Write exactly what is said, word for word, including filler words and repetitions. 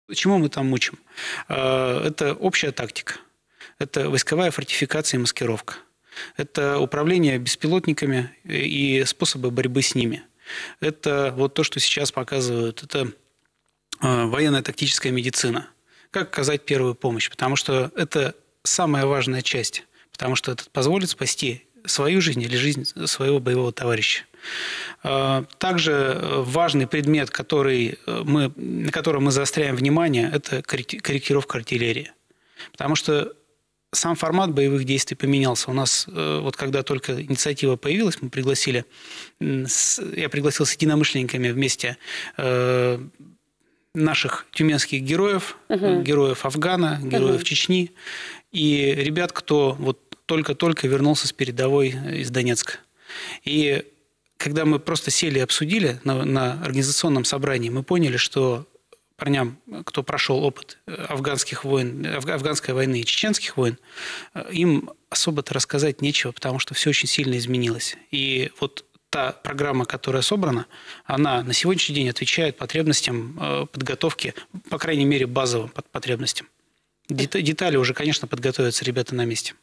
Чему мы там учим? Это общая тактика. Это войсковая фортификация и маскировка. Это управление беспилотниками и способы борьбы с ними. Это вот то, что сейчас показывают. Это военная тактическая медицина. Как оказать первую помощь? Потому что это самая важная часть. Потому что это позволит спасти свою жизнь или жизнь своего боевого товарища. Также важный предмет, который мы, на котором мы заостряем внимание, это корректировка артиллерии. Потому что сам формат боевых действий поменялся. У нас, вот когда только инициатива появилась, мы пригласили, я пригласил с единомышленниками вместе наших тюменских героев, угу. героев Афгана, героев угу. Чечни и ребят, кто вот только-только вернулся с передовой из Донецка. И когда мы просто сели и обсудили на, на организационном собрании, мы поняли, что парням, кто прошел опыт афганских войн, афганской войны и чеченских войн, им особо-то рассказать нечего, потому что все очень сильно изменилось. И вот та программа, которая собрана, она на сегодняшний день отвечает потребностям подготовки, по крайней мере, базовым потребностям. Детали уже, конечно, подготовятся ребята на месте.